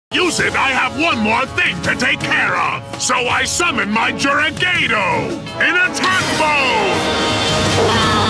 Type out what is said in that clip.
use it, I have one more thing to take care of. So I summon my Juragedo in attack mode!